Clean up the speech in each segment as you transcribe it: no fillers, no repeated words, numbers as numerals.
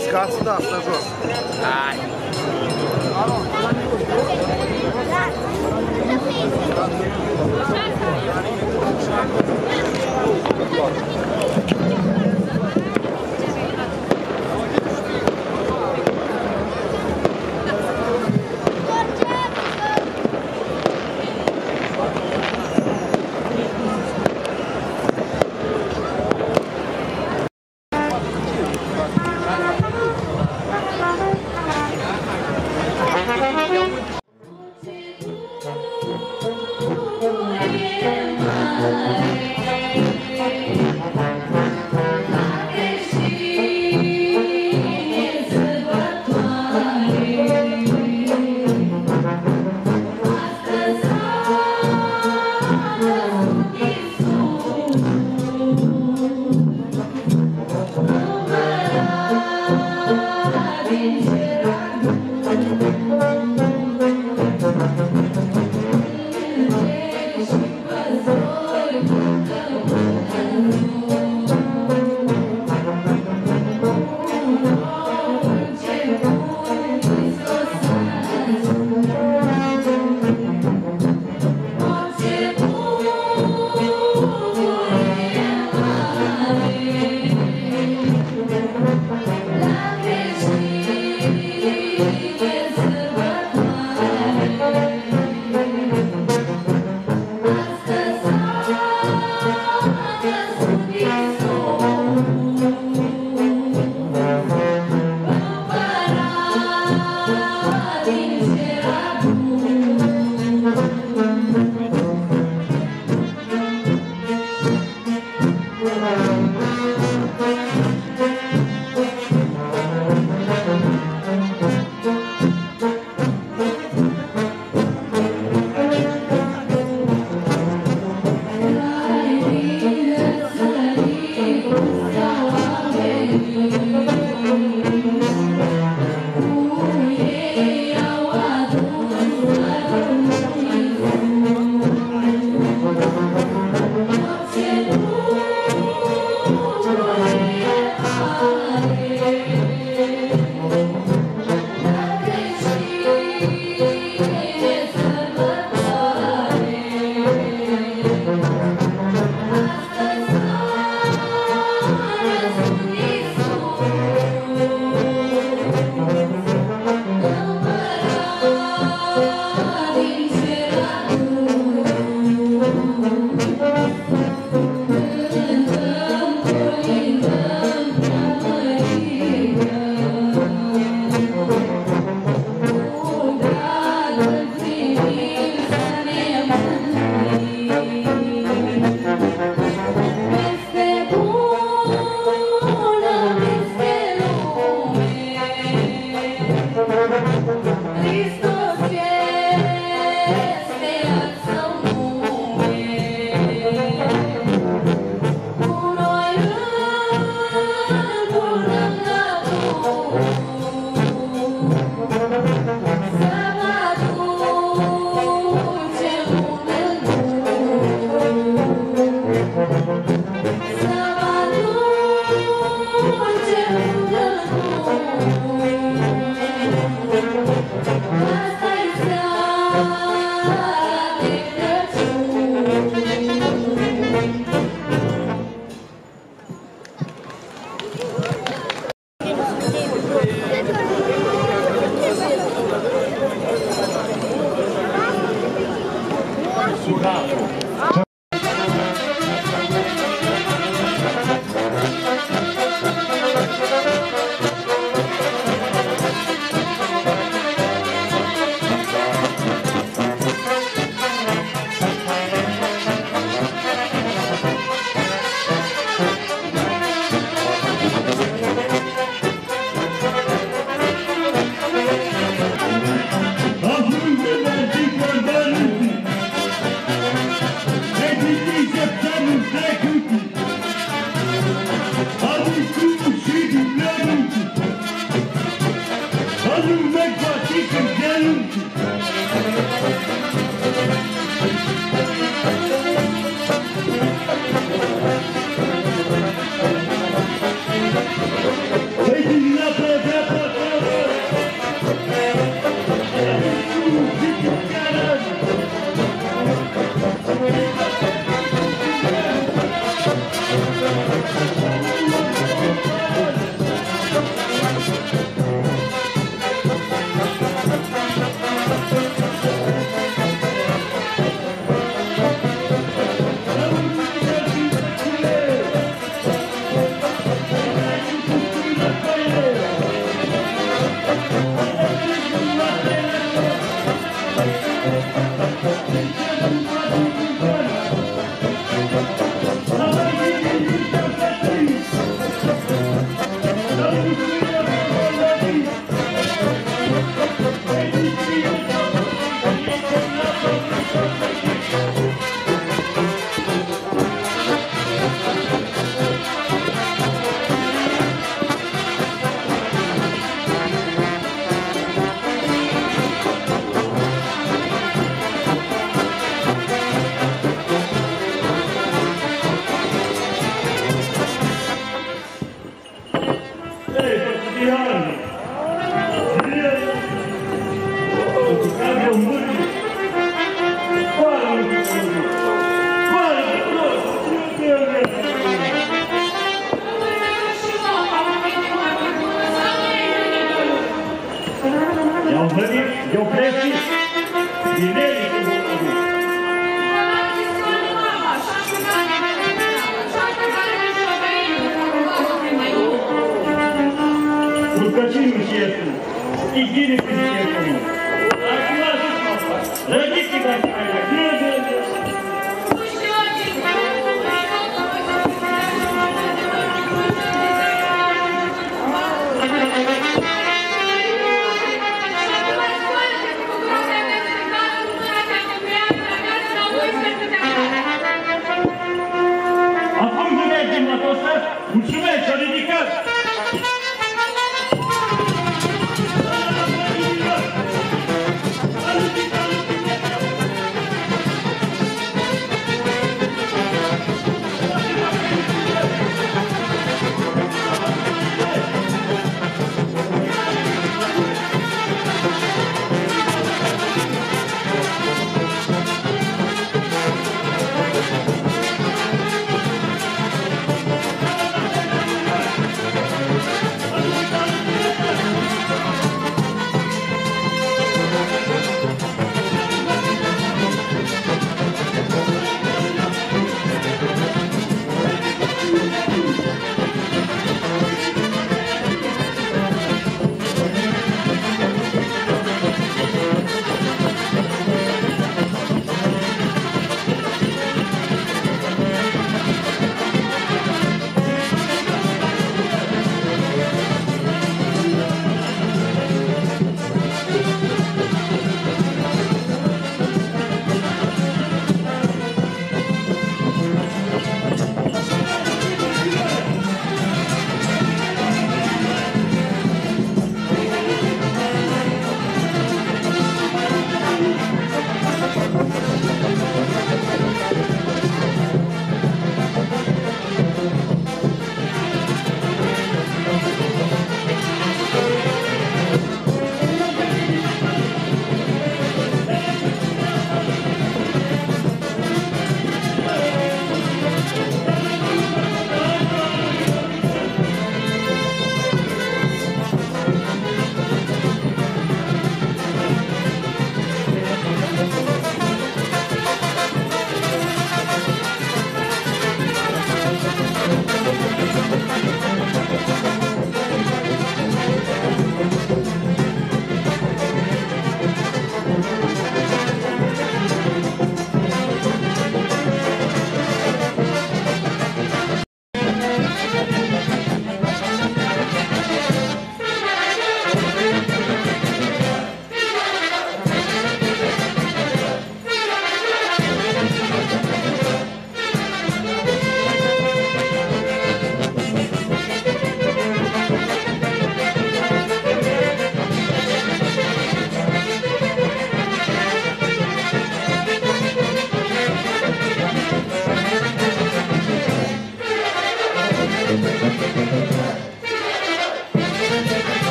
Scați, da, stă jos. Hai!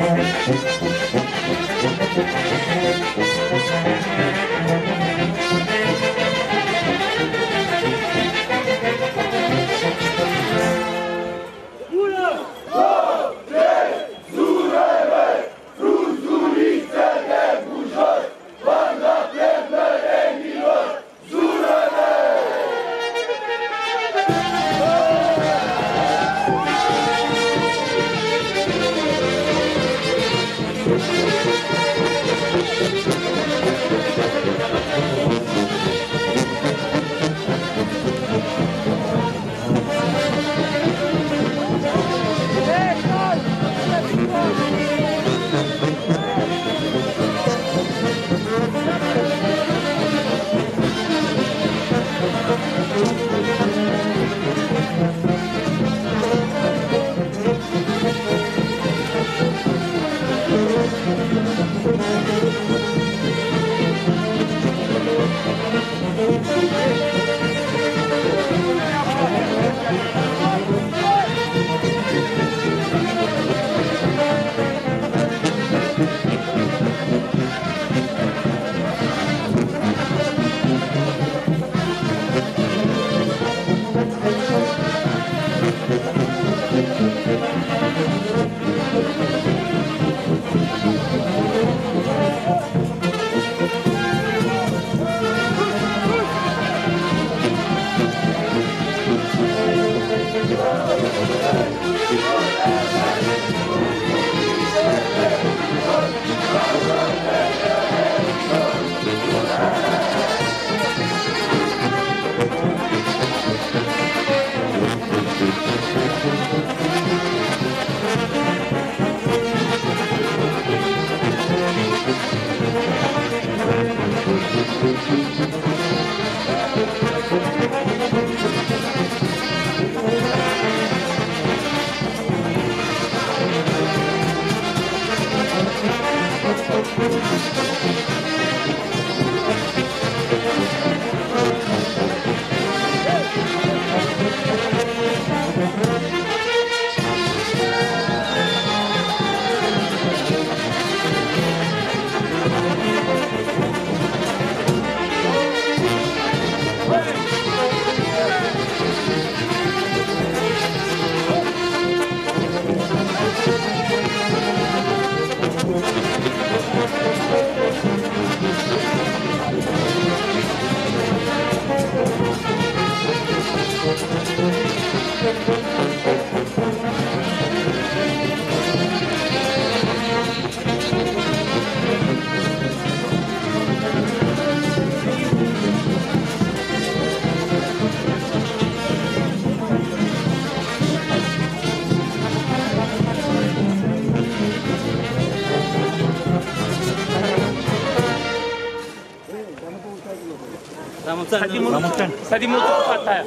Să din multă fata aia.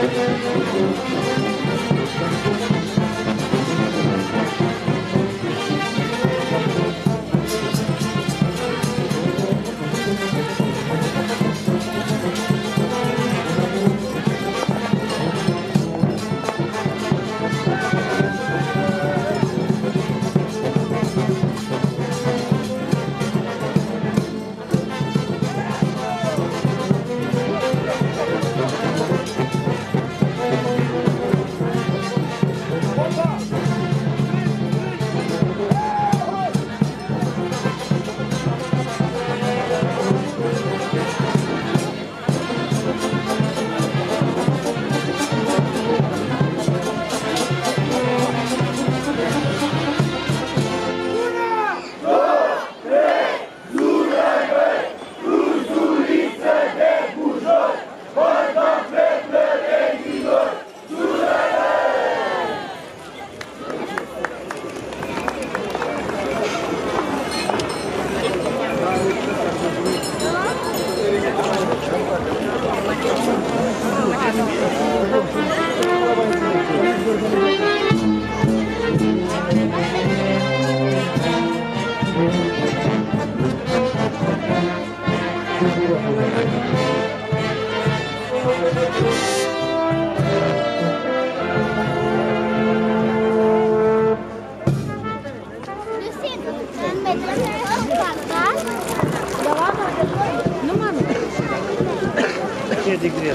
De gret.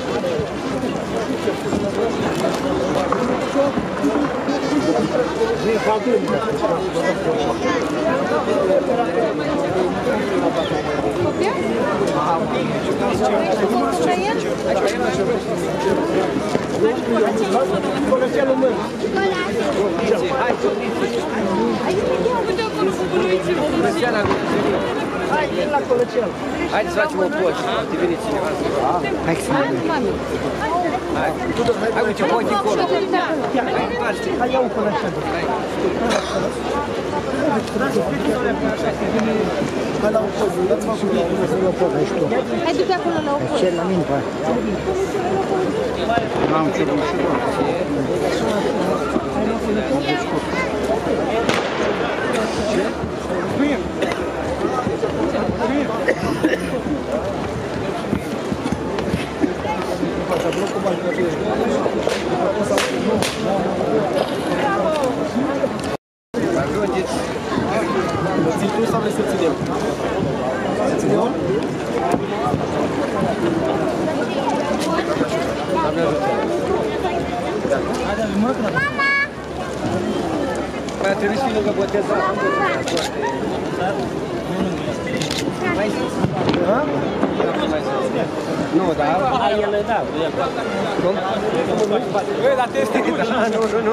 Hai, vin la Colăcel. Haideți să facem o poșă, te veniți cineva. Hai să vedem. Hai, uite, poate acolo. Hai, iau un Colăcel. Hai la o poză, dați-mă acolo la poză, ești tu. Hai, du-te acolo la o poză. Ce la mine, pa. N-am ce bun și bun. Ajungeți. Ții tu sau vrei să ținem? Să ținem? Doamne ajută. Mama! Mai trebuie să fii lângă botezat. Mai sus. Nu, da? Hai, el da, el. Cum? Băi, dar te este cât așa? Nu.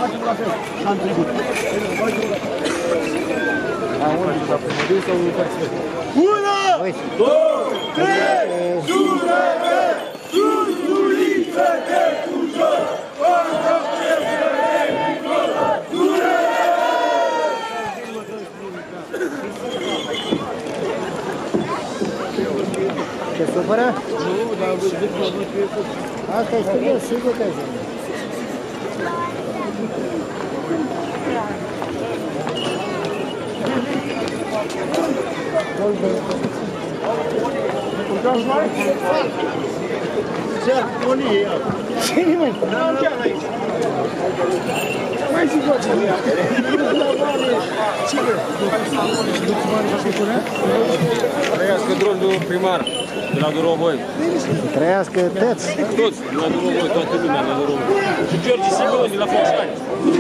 facem la fel. Am trecut. Una! Două! Trei! Jurele! Jujulițe de Bujor! Te supără? Nu, dar zic că nu trebuie să... Asta e serios, sigur că e serios. Ce? Onie, Cine măi? mai zic eu ce-mi ia. Cine? Trăiască dronul primar de la Durovoi. Trăiască tăți. Toți, de la Durovoi, toată lumea de la Durovoi. Și George Sigur de la Focșani.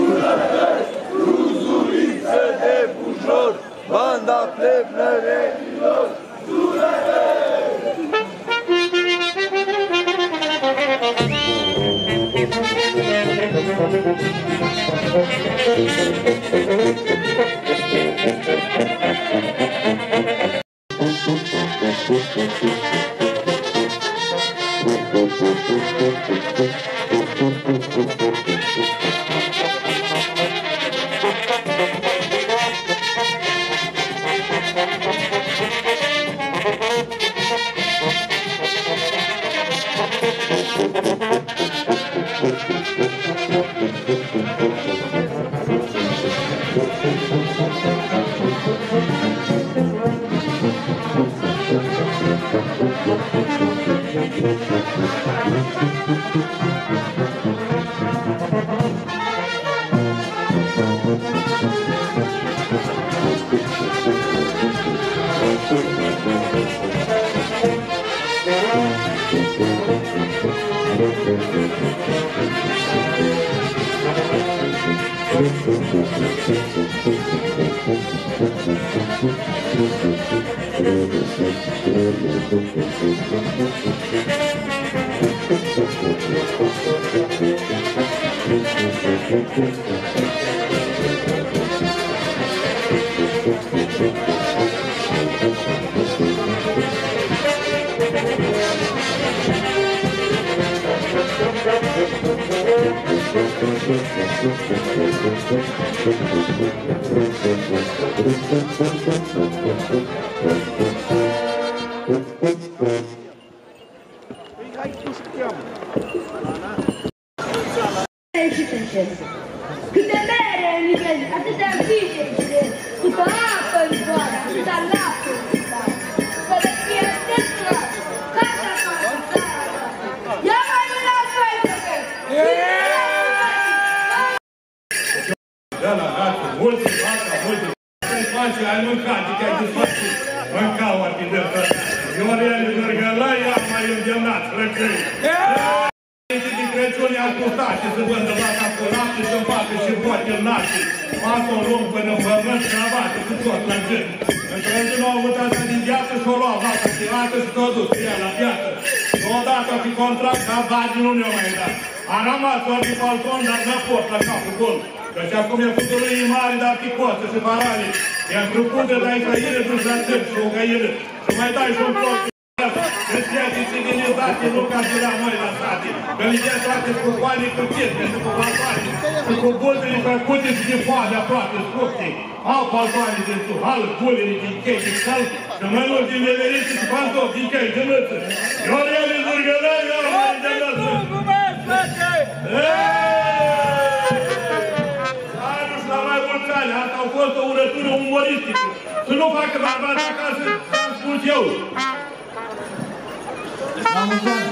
Jujulițe de Bujor, banda plebnărenilor, Câte mere în nivel, atâtea vide, câtă apă în zboară, câtă lapte în zboară, să le fie destra, ca să ia mai mâna fetele! Da, la gata, multe, vaca, multe. Face, ai mâncat, că ai desfăcut. Mâncau arhidel ăsta. Iorele Gărgălăi, ia mai îndemnat, răcăi. Din Crăciun i-am purtat și să vândă vaca cu lapte, să-mi facă și boate în naște. Facă o lung până în pământ, cravată, cu tot la gând. Într-o a avut asta din viață și-o lua vaca stirată și s-o dus cu ea la viață. Odată pe contract, dar bani nu ne-o mai dat. A rămas ori pe balcon, dar n-a fost la capul gol. Căci acum e făcut lui mare, dar picoță și parale. I-am gruput de dai găină, duci la țări și o găină. Și mai dai și un plot. Creștiate civilizație, nu ca de la noi la sate. Că li dea toate cu coane, cu chestia și cu baltoane. Și cu bultele făcute și de foame aproape scupte. Au baltoane din suhal, bulele din chei de cal. Și mănuri din leverițe și pantofi din chei de mâță. Iorele Zârgălăi, iorele de mâță. Asta a fost o urătură umoristică. Să nu facă bărbați acasă, am spus eu. La mulți ani!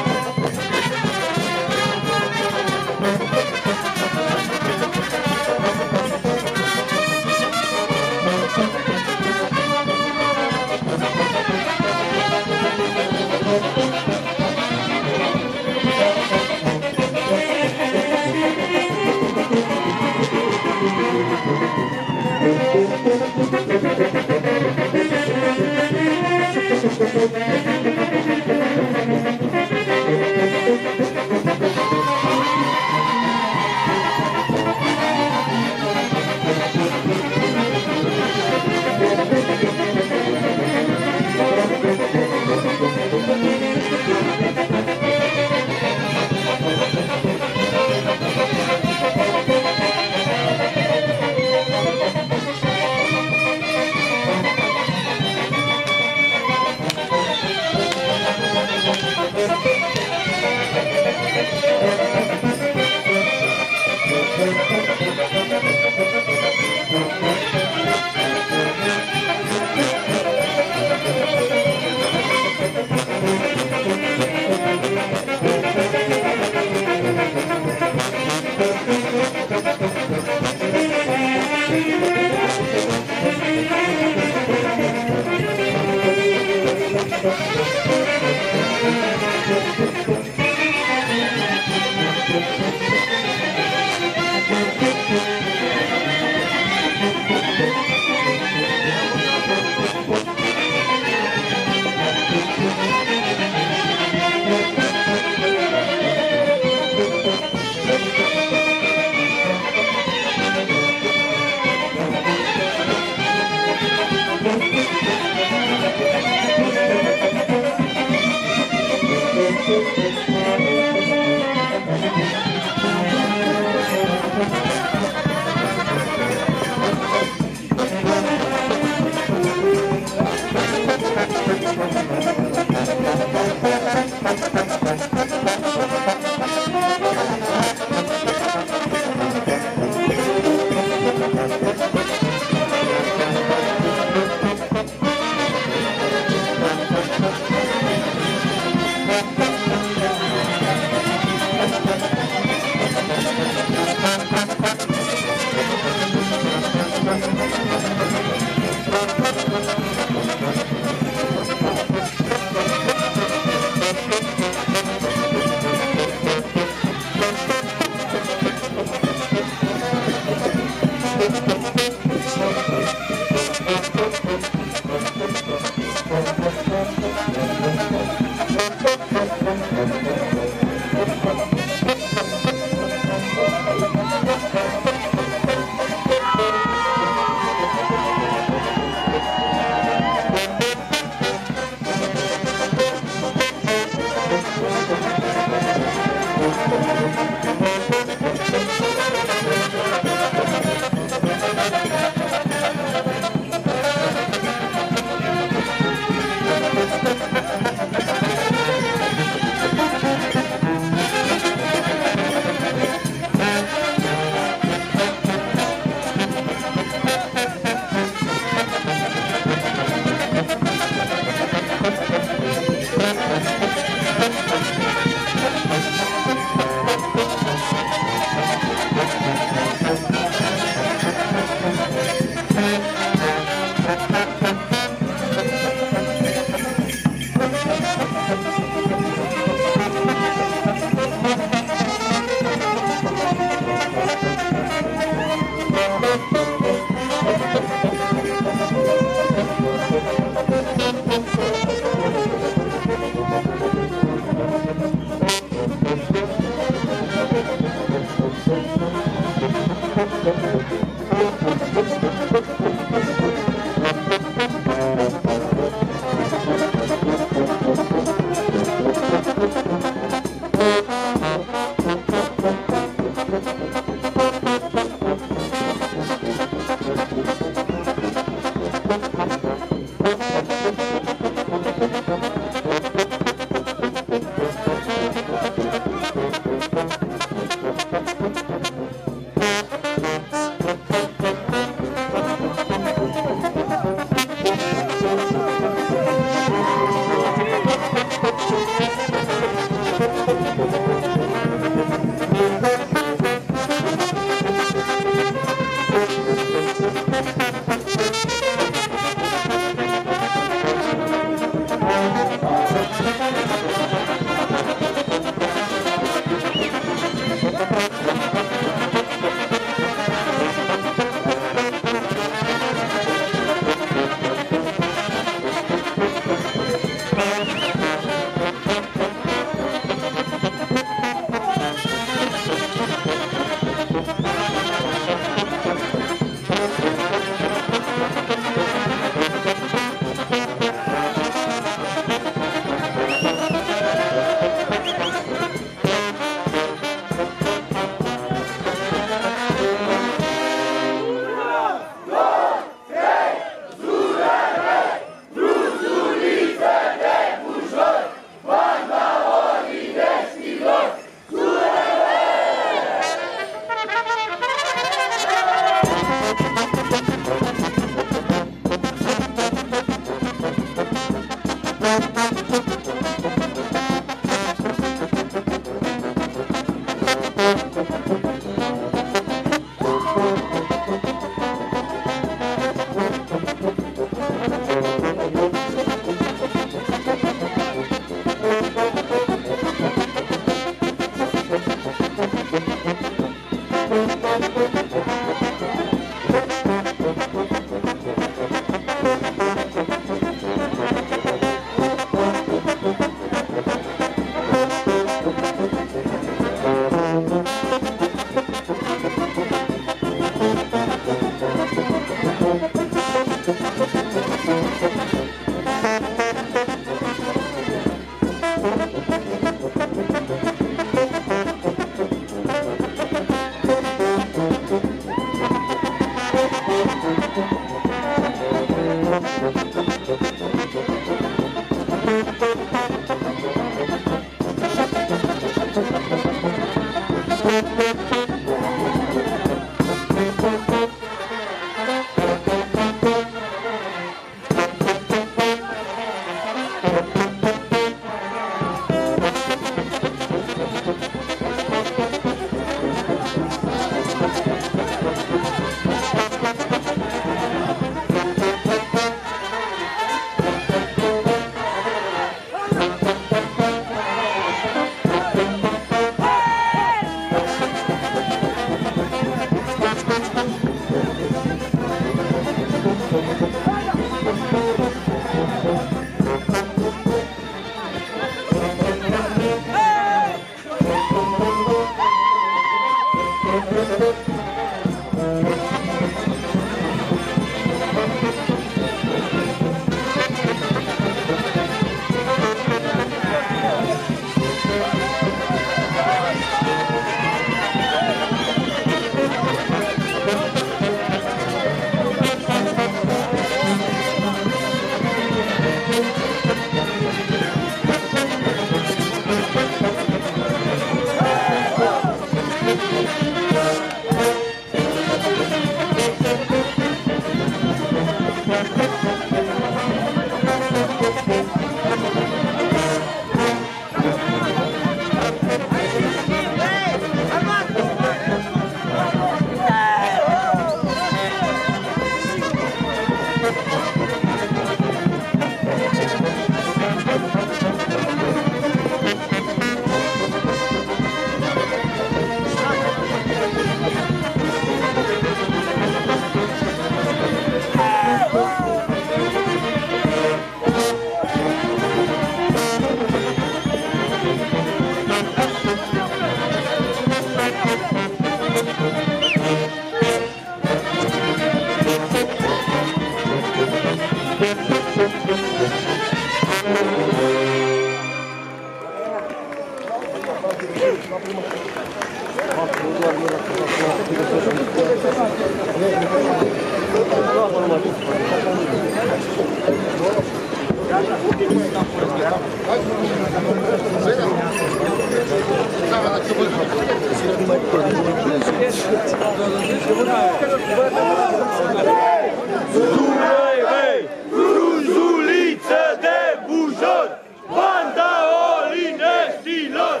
Cruzuliță de bujor, banda olineștilor!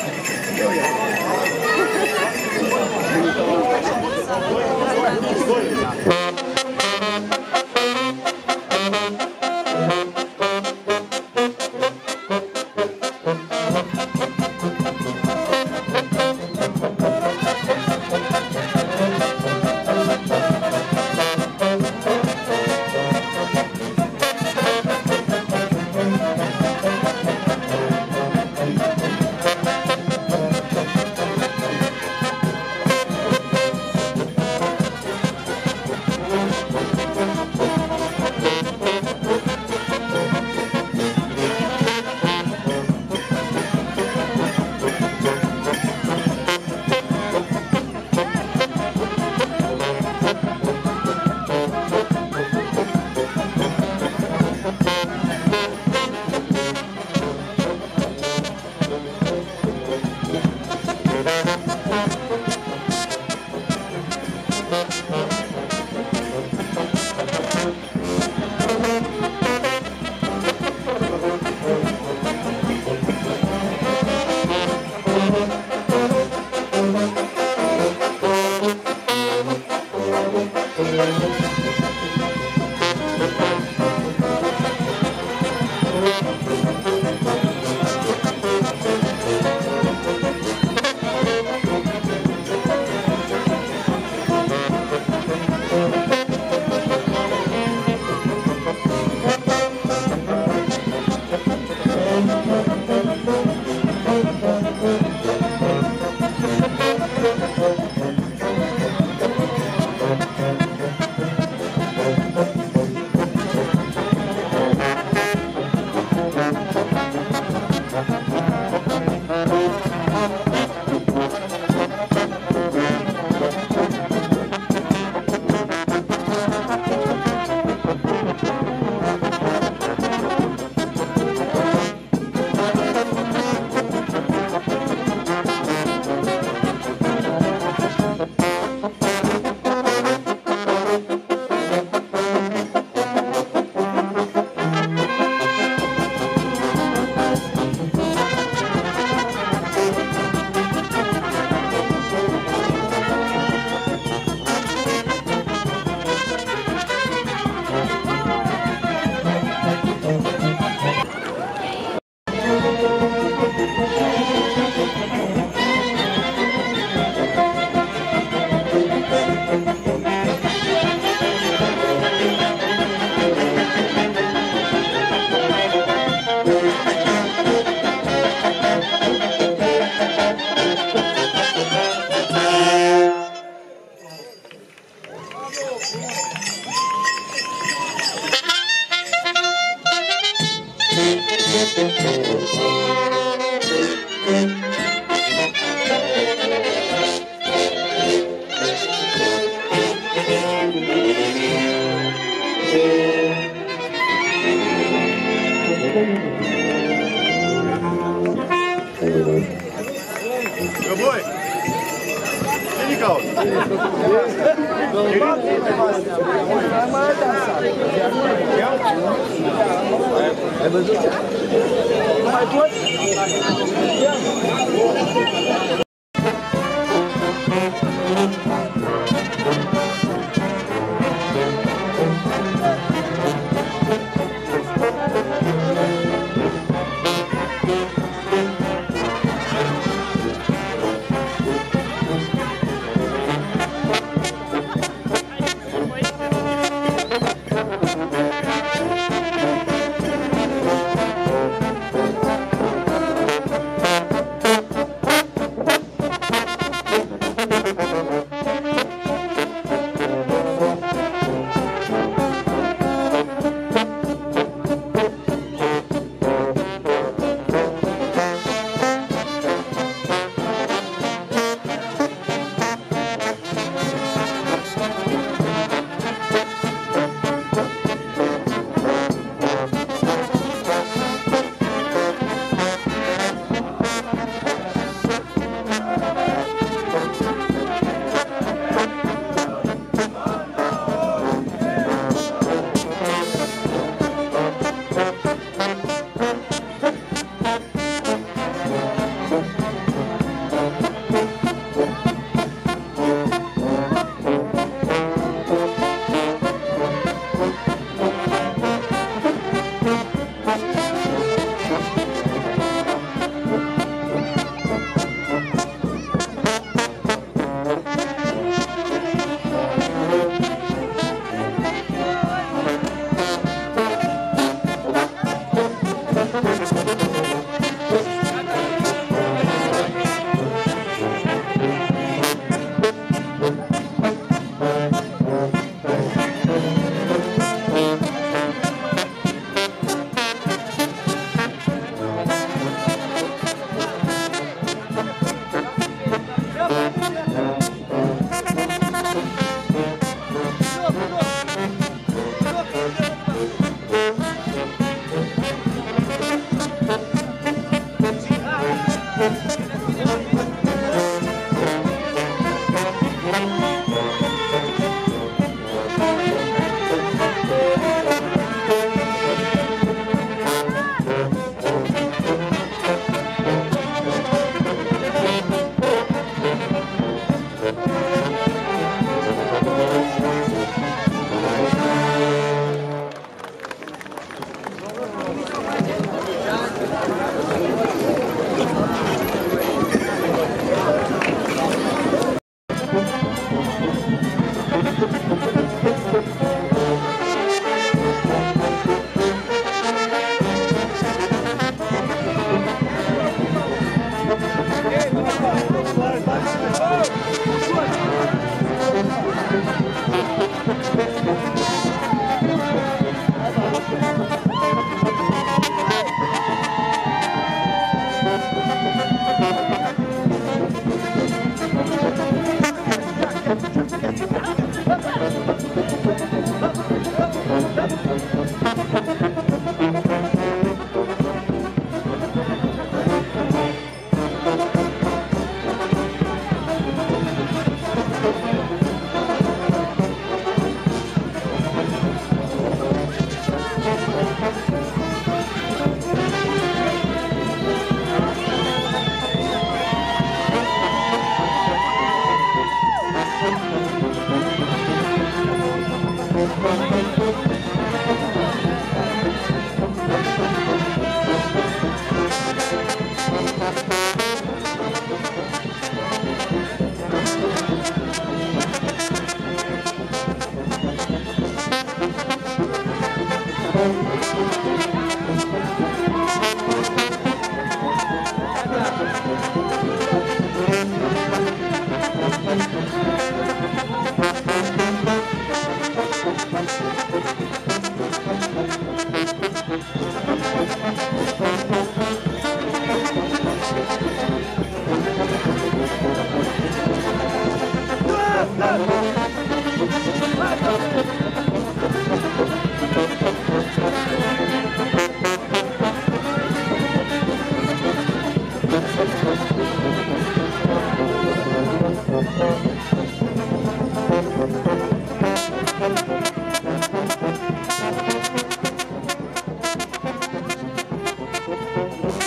Găboi! Cine caută? Ai văzut? Nu mai pot?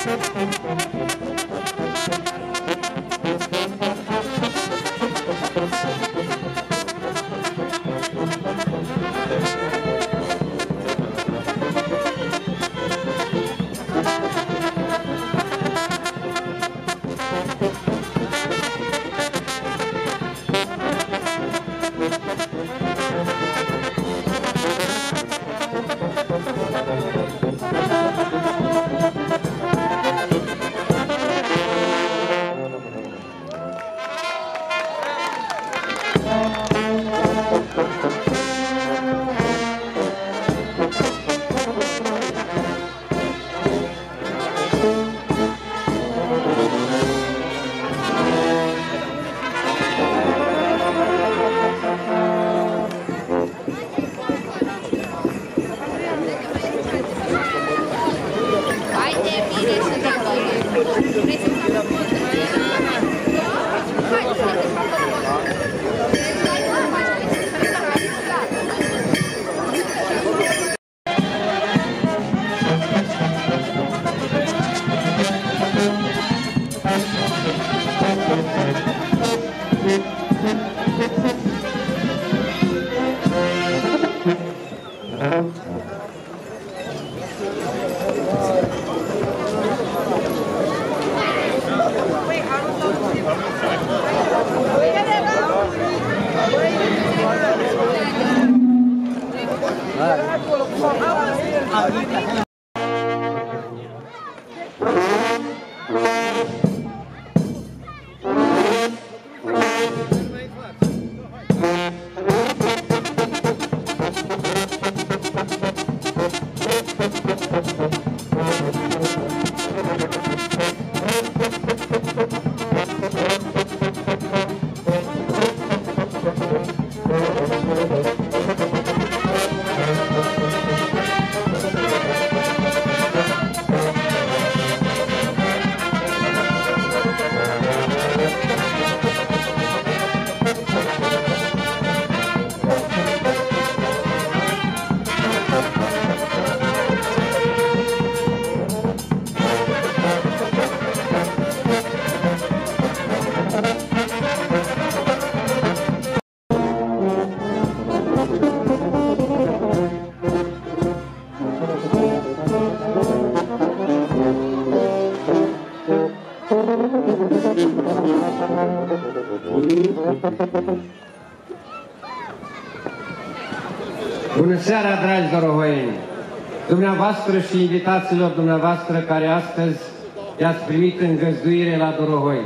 Bună seara, dragi dorohoieni! Dumneavoastră și invitațiilor dumneavoastră care astăzi i-ați primit în găzduire la Dorohoi.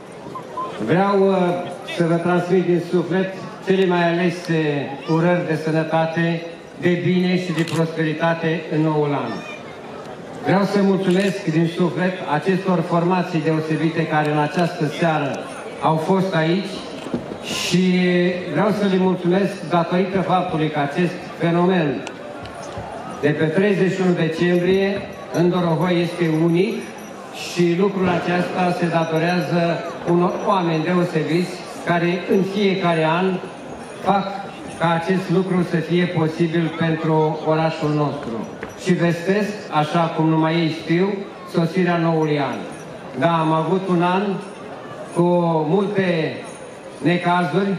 Vreau să vă transmit din suflet cele mai alese urări de sănătate, de bine și de prosperitate în noul an. Vreau să mulțumesc din suflet acestor formații deosebite care în această seară au fost aici și vreau să le mulțumesc datorită faptului că acest fenomen de pe 31 decembrie în Dorohoi este unic și lucrul acesta se datorează unor oameni deosebiți care în fiecare an fac ca acest lucru să fie posibil pentru orașul nostru. Și vestesc, așa cum numai ei știu, sosirea noului an. Da, am avut un an cu multe necazuri,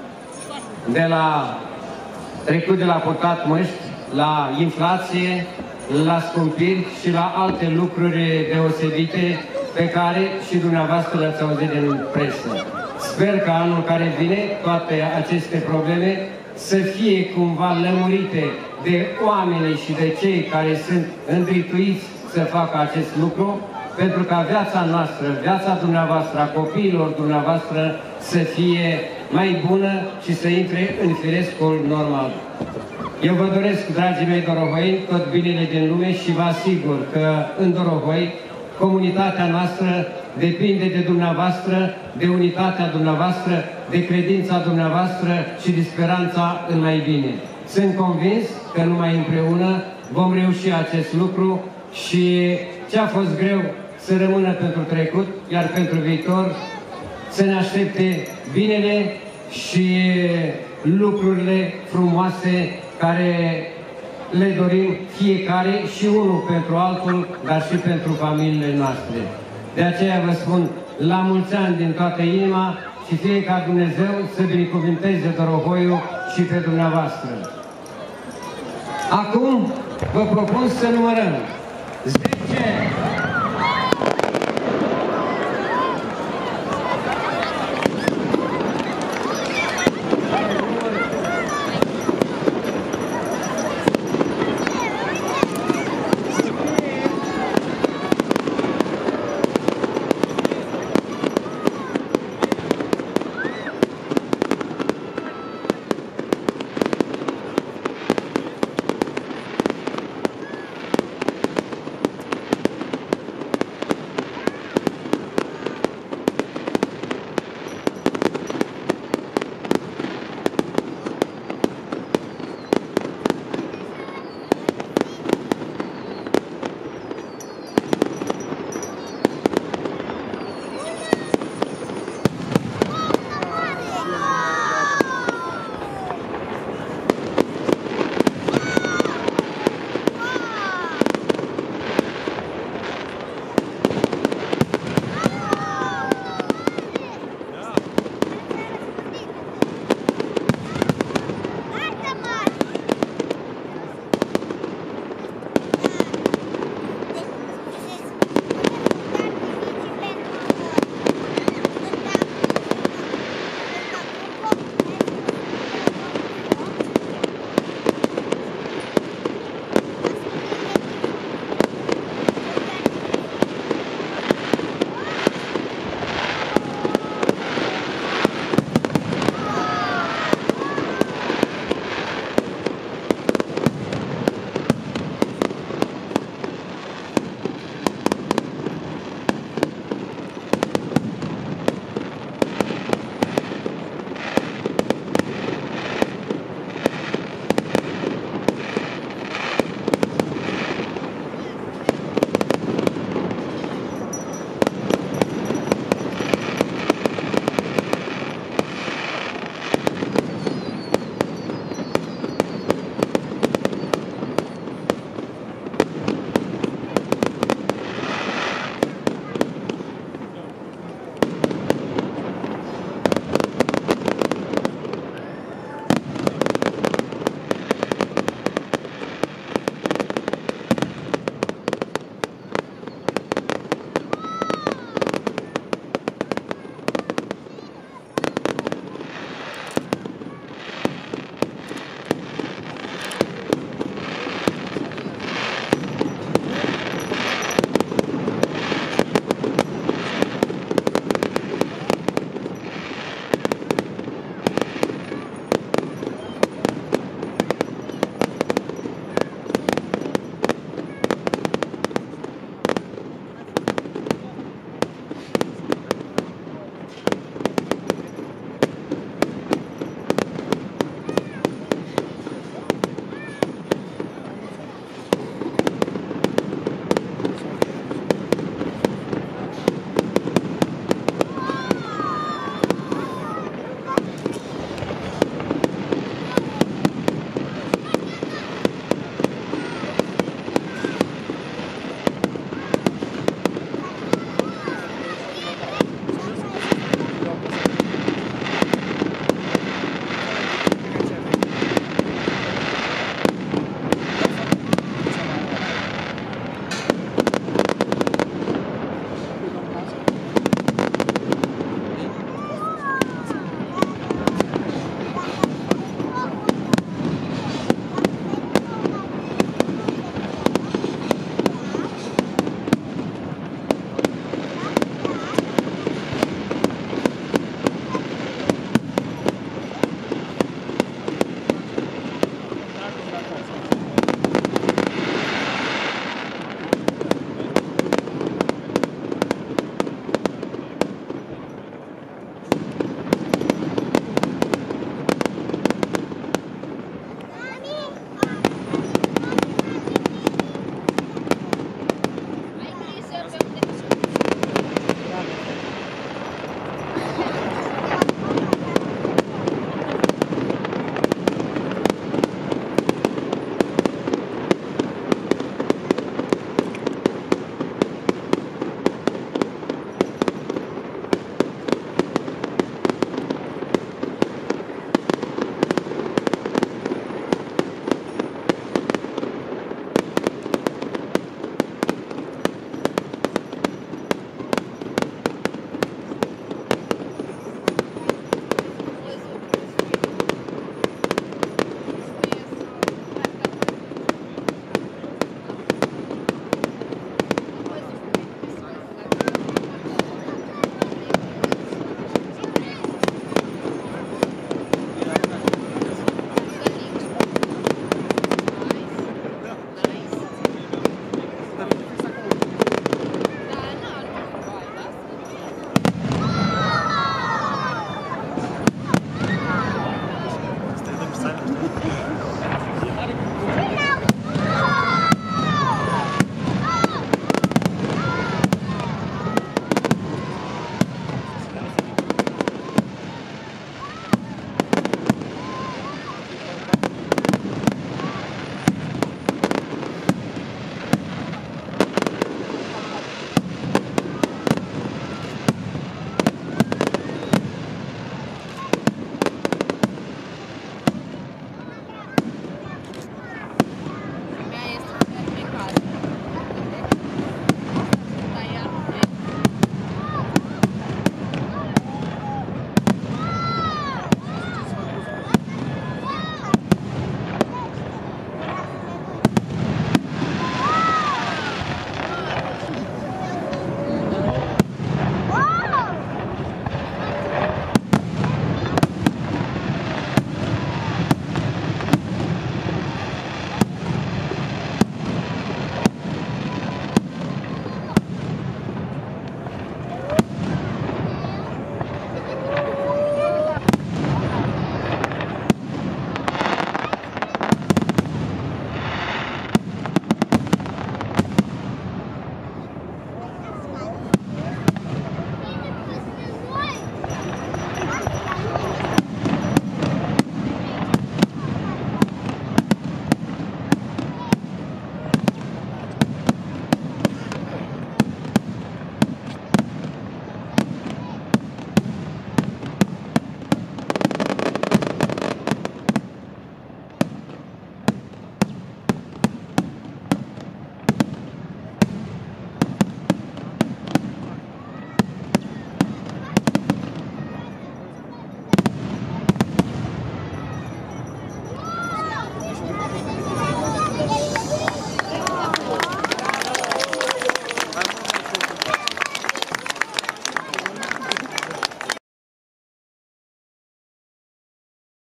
trecut de la purtat măști, la inflație, la scumpiri și la alte lucruri deosebite pe care și dumneavoastră le-ați auzit în presă. Sper că anul care vine toate aceste probleme să fie cumva lămurite de oamenii și de cei care sunt îndrituiți să facă acest lucru, pentru ca viața noastră, viața dumneavoastră, a copiilor dumneavoastră să fie mai bună și să intre în firescul normal. Eu vă doresc, dragii mei dorohoieni, tot binele din lume și vă asigur că în Dorohoi comunitatea noastră depinde de dumneavoastră, de unitatea dumneavoastră, de credința dumneavoastră și de speranța în mai bine. Sunt convins că numai împreună vom reuși acest lucru și ce a fost greu să rămână pentru trecut, iar pentru viitor să ne aștepte binele și lucrurile frumoase care le dorim fiecare și unul pentru altul, dar și pentru familiile noastre. De aceea vă spun la mulți ani din toată inima și fie ca Dumnezeu să binecuvânteze Dorohoiul și pe dumneavoastră. Acum vă propun să numărăm 10